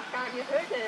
bắt ca như thế thì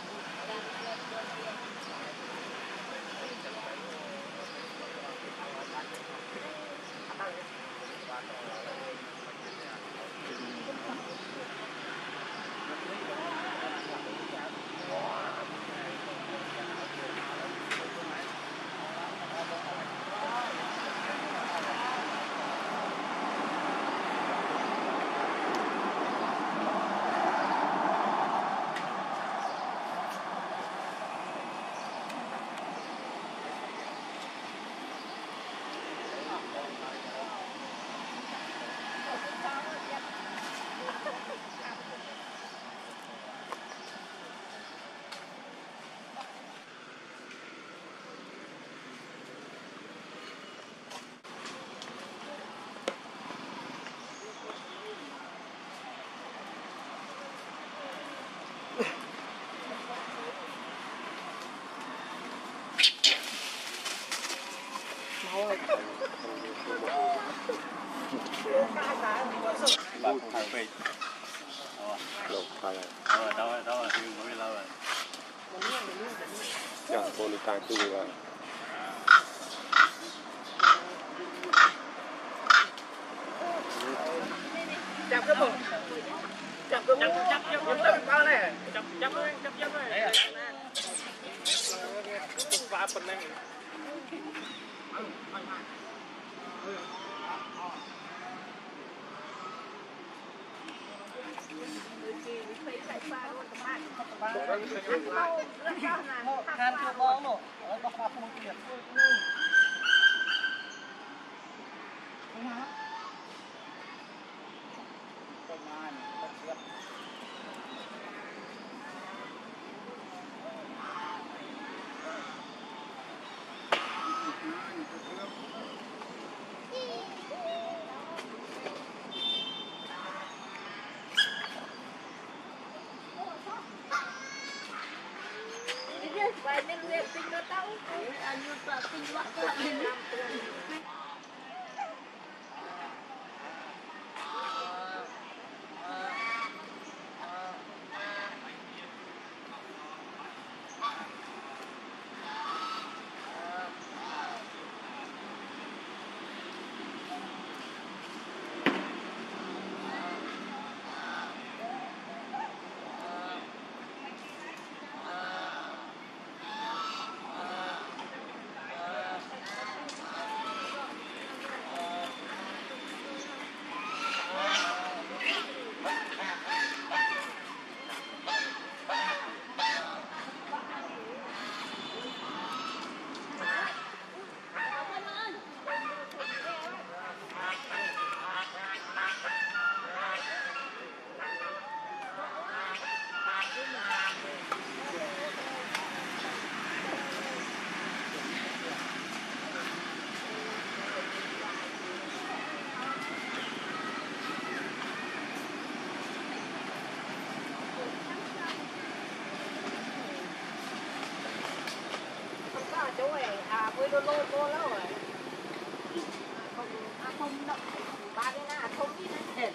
Bà thằng Phi. Đâu, thay rồi. Đó là phim của lâu rồi. Dạ, cô đi thay tôi rồi. chạm cái bụng, chạm cái bụng, chạm bao này, chạm này. Và phần này. Hàn chưa bó nổ, bọc bọc không kịp. Vậy nên luyện tinh nó tao anh như là tinh loạn lên làm chú này với đô lô cô lâu rồi không động ba cái nào không biết hết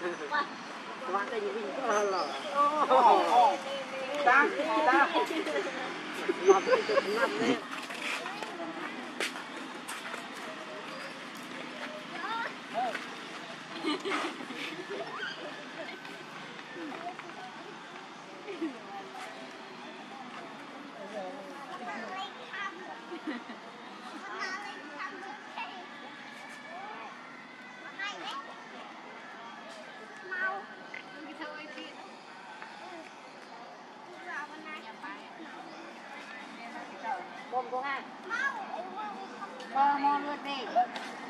Qua đây nhìn có là. Ô. Đang đang. Ngọt cái chục năm đấy. Bom có ha. Mau lượt đi.